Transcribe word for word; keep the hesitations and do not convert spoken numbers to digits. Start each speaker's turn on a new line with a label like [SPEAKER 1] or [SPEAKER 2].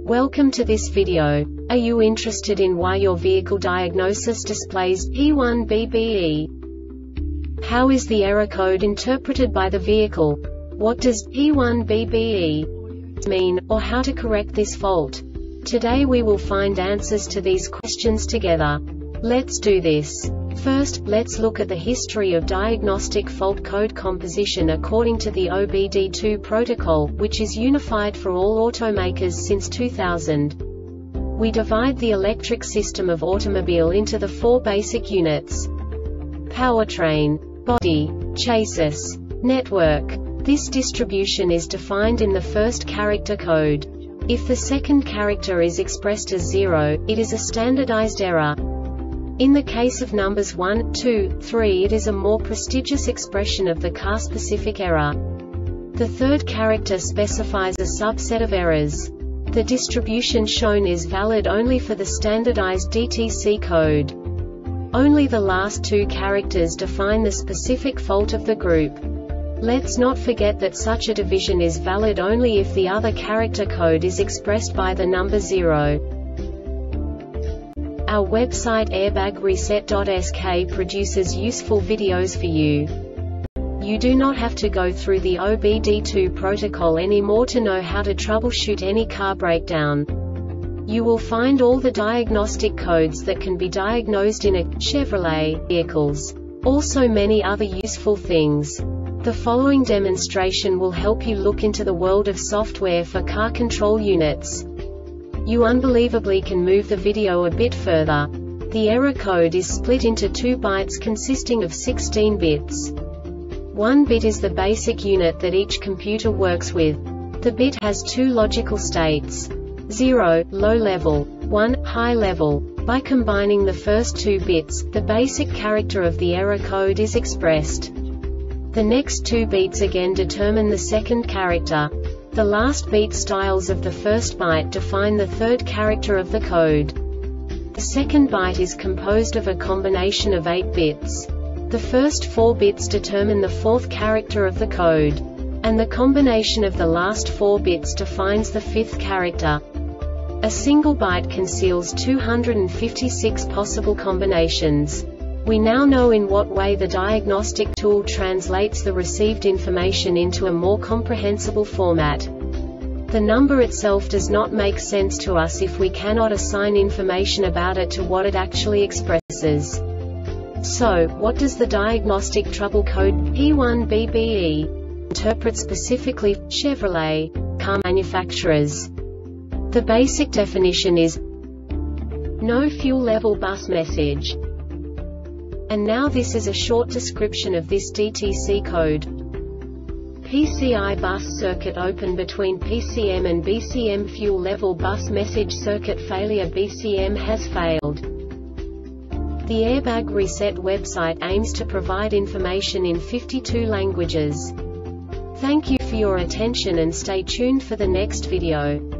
[SPEAKER 1] Welcome to this video. Are you interested in why your vehicle diagnosis displays P one B B E? How is the error code interpreted by the vehicle? What does P one B B E mean, or how to correct this fault? Today we will find answers to these questions together. Let's do this. First, let's look at the history of diagnostic fault code composition according to the O B D two protocol, which is unified for all automakers since two thousand. We divide the electric system of automobile into the four basic units: powertrain, body, chassis, network. This distribution is defined in the first character code. If the second character is expressed as zero, it is a standardized error. In the case of numbers one, two, three, it is a more prestigious expression of the car-specific error. The third character specifies a subset of errors. The distribution shown is valid only for the standardized D T C code. Only the last two characters define the specific fault of the group. Let's not forget that such a division is valid only if the other character code is expressed by the number zero. Our website airbag reset dot S K produces useful videos for you. You do not have to go through the O B D two protocol anymore to know how to troubleshoot any car breakdown. You will find all the diagnostic codes that can be diagnosed in a Chevrolet vehicles. Also many other useful things. The following demonstration will help you look into the world of software for car control units. You unbelievably can move the video a bit further. The error code is split into two bytes consisting of sixteen bits. One bit is the basic unit that each computer works with. The bit has two logical states: zero, low level, one, high level. By combining the first two bits, the basic character of the error code is expressed. The next two bits again determine the second character. The last beat styles of the first byte define the third character of the code. The second byte is composed of a combination of eight bits. The first four bits determine the fourth character of the code. And the combination of the last four bits defines the fifth character. A single byte conceals two hundred fifty-six possible combinations. We now know in what way the diagnostic tool translates the received information into a more comprehensible format. The number itself does not make sense to us if we cannot assign information about it to what it actually expresses. So, what does the diagnostic trouble code P one B B E interpret specifically for Chevrolet car manufacturers? The basic definition is no fuel level bus message. And now this is a short description of this D T C code. P C I bus circuit open between P C M and B C M fuel level bus message circuit failure B C M has failed. The Airbag Reset website aims to provide information in fifty-two languages. Thank you for your attention and stay tuned for the next video.